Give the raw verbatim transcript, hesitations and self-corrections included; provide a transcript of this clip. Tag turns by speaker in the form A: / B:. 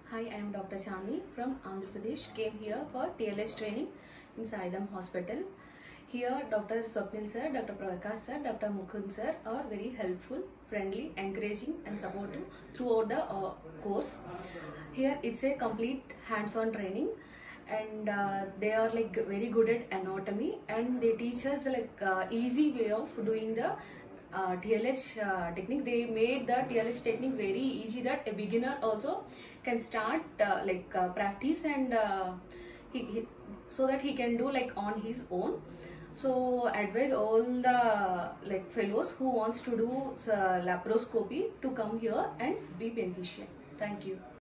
A: Hi, I am Doctor Chandni from Andhra Pradesh. Came here for T L H training in Saidam Hospital. Here, Doctor Swapnil sir, Doctor Prakash sir, Doctor Mukund sir are very helpful, friendly, encouraging, and supportive throughout the uh, course. Here, it's a complete hands-on training, and uh, they are like very good at anatomy, and they teach us like uh, easy way of doing the uh, T L H uh, technique. They made the T L H technique very easy that a beginner also can start uh, like uh, practice and uh, he, he so that he can do like on his own. So advise all the like fellows who wants to do uh, laparoscopy to come here and be beneficial. Thank you.